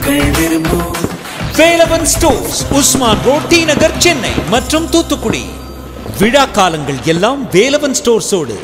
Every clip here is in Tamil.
Velavan stores, Usman road, T Nagar, Chennai மற்றும் தூத்துக்குடி. விழா காலங்கள் எல்லாம் வேலவன் ஸ்டோர்ஸோடு.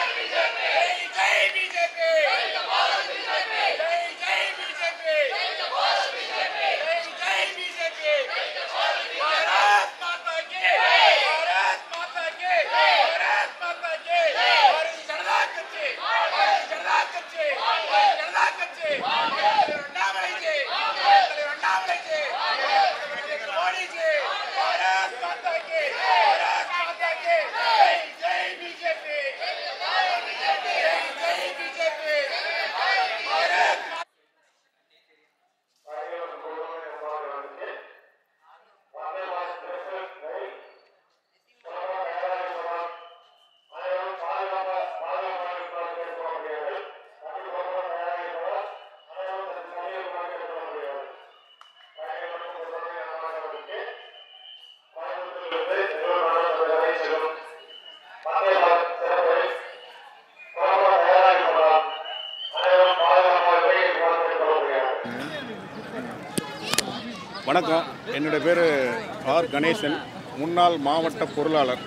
வணக்கம், என்னுடைய பேர் ஆர் கணேசன், முன்னாள் மாவட்ட பொருளாளர்.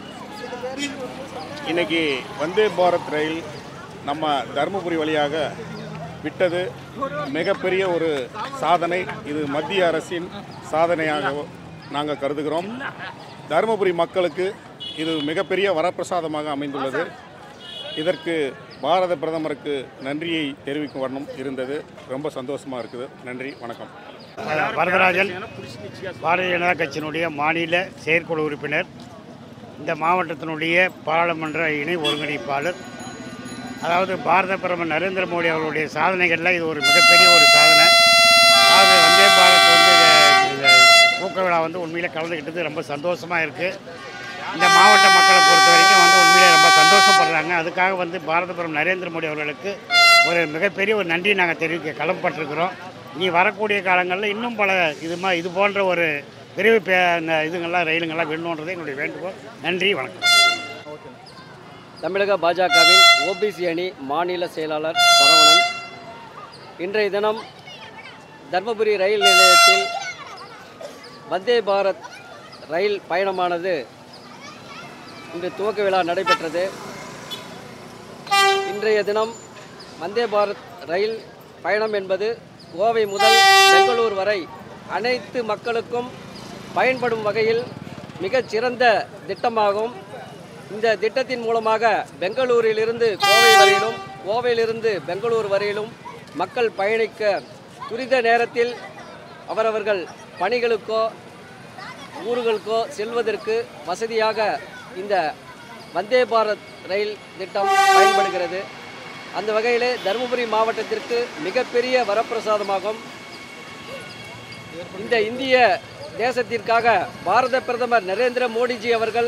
இன்றைக்கி வந்தே பாரத் ரயில் நம்ம தருமபுரி வழியாக விட்டது மிகப்பெரிய ஒரு சாதனை. இது மத்திய அரசின் சாதனையாக நாங்கள் கருதுகிறோம். தருமபுரி மக்களுக்கு இது மிகப்பெரிய வரப்பிரசாதமாக அமைந்துள்ளது. இதற்கு பாரத பிரதமருக்கு நன்றியை தெரிவிக்கும் வண்ணம் இருந்தது. ரொம்ப சந்தோஷமாக இருக்குது. நன்றி, வணக்கம். வரதராஜன், பாரதிய ஜனதா கட்சியினுடைய மாநில செயற்குழு உறுப்பினர், இந்த மாவட்டத்தினுடைய பாராளுமன்ற இணை ஒருங்கிணைப்பாளர். அதாவது பாரத பிரதமர் நரேந்திர மோடி அவர்களுடைய சாதனைகளில் இது ஒரு மிகப்பெரிய ஒரு சாதனை. அதாவது வந்தே பாரத் இந்த ஊக்க விழா உண்மையிலே கலந்துக்கிட்டது ரொம்ப சந்தோஷமாக இருக்குது. இந்த மாவட்ட மக்களை பொறுத்த வரைக்கும் உண்மையிலே ரொம்ப சந்தோஷப்படுறாங்க. அதுக்காக பாரத பிரதமர் நரேந்திர மோடி அவர்களுக்கு ஒரு மிகப்பெரிய ஒரு நன்றியை நாங்கள் தெரிவிக்க கடமைப்பட்டிருக்கிறோம். இனி வரக்கூடிய காலங்களில் இன்னும் பல இது போன்ற ஒரு விரைவு இதுங்கள்லாம் ரயிலுங்கள்லாம் வேணுன்றது என்னுடைய வேண்டுகோள். நன்றி, வணக்கம். தமிழக பாஜகவின் ஓபிசி அணி மாநில செயலாளர் சரவணன். இன்றைய தினம் தர்மபுரி ரயில் நிலையத்தில் வந்தே பாரத் ரயில் பயணமானது இன்று துவக்க விழா நடைபெற்றது. இன்றைய தினம் வந்தே பாரத் ரயில் பயணம் என்பது கோவை முதல் பெங்களூர் வரை அனைத்து மக்களுக்கும் பயன்படும் வகையில் மிகச்சிறந்த திட்டமாகும். இந்த திட்டத்தின் மூலமாக பெங்களூரிலிருந்து கோவை வரையிலும், கோவையிலிருந்து பெங்களூர் வரையிலும் மக்கள் பயணிக்க துரித நேரத்தில் அவரவர்கள் பணிகளுக்கோ ஊர்களுக்கோ செல்வதற்கு வசதியாக இந்த வந்தே பாரத் ரயில் திட்டம் பயன்படுகிறது. அந்த வகையிலே தருமபுரி மாவட்டத்திற்கு மிகப்பெரிய வரப்பிரசாதமாகும். இந்த இந்திய தேசத்திற்காக பாரத பிரதமர் நரேந்திர மோடிஜி அவர்கள்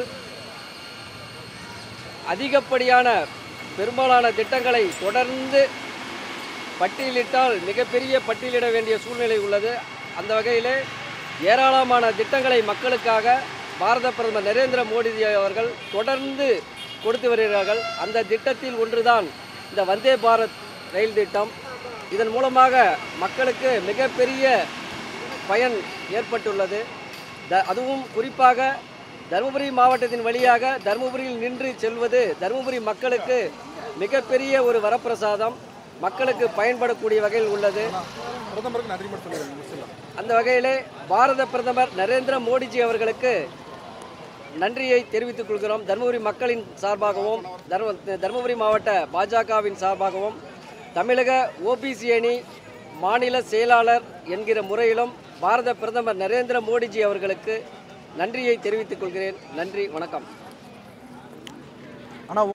அதிகப்படியான பெரும்பாலான திட்டங்களை தொடர்ந்து பட்டியலிட்டால் மிகப்பெரிய பட்டியலிட வேண்டிய சூழ்நிலை உள்ளது. அந்த வகையிலே ஏராளமான திட்டங்களை மக்களுக்காக பாரத பிரதமர் நரேந்திர மோடிஜி அவர்கள் தொடர்ந்து கொடுத்து வருகிறார்கள். அந்த திட்டத்தில் ஒன்றுதான் இந்த வந்தே பாரத் ரயில் திட்டம். இதன் மூலமாக மக்களுக்கு மிகப்பெரிய பயன் ஏற்பட்டுள்ளது. அதுவும் குறிப்பாக தருமபுரி மாவட்டத்தின் வழியாக தருமபுரியில் நின்று செல்வது தருமபுரி மக்களுக்கு மிகப்பெரிய ஒரு வரப்பிரசாதம், மக்களுக்கு பயன்படக்கூடிய வகையில் உள்ளது. அந்த வகையிலே பாரத பிரதமர் நரேந்திர மோடிஜி அவர்களுக்கு நன்றியை தெரிவித்துக் கொள்கிறோம். தருமபுரி மக்களின் சார்பாகவும் தருமபுரி மாவட்ட பாஜகவின் சார்பாகவும் தமிழக ஓபிசி அணி மாநில செயலாளர் என்கிற முறையிலும் பாரத பிரதமர் நரேந்திர மோடிஜி அவர்களுக்கு நன்றியை தெரிவித்துக் கொள்கிறேன். நன்றி, வணக்கம்.